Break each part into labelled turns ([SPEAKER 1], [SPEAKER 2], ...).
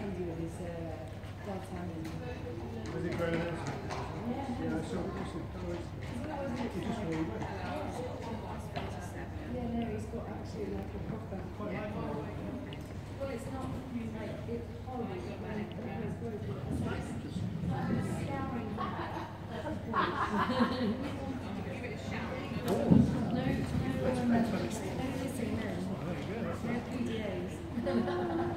[SPEAKER 1] lady with his dad's hand in.
[SPEAKER 2] Was it grown out? Yeah, I saw it. He just really went.
[SPEAKER 1] Yeah, no, he's got actually like a proper.
[SPEAKER 2] Quite like it.
[SPEAKER 1] Well, it's not like it's horrible, but it's very good. It's like scouring.
[SPEAKER 3] Give it a shout.
[SPEAKER 1] No, kissing men. No PDAs.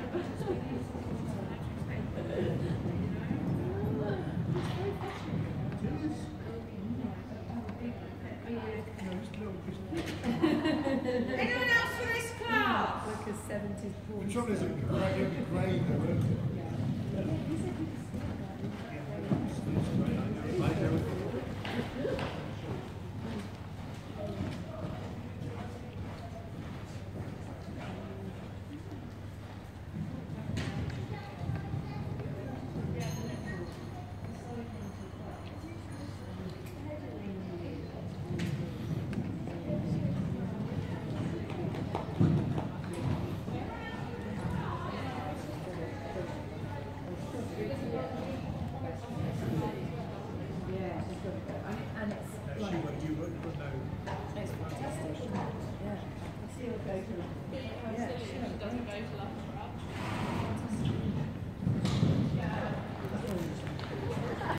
[SPEAKER 3] Anyone else for this class?
[SPEAKER 1] Like a 70s porn.
[SPEAKER 2] The trouble is, it'd be great though, wouldn't it?
[SPEAKER 1] And it's like,
[SPEAKER 2] You would know.
[SPEAKER 1] it's fantastic. Yeah. I see her go to, yeah,
[SPEAKER 3] She doesn't go to London.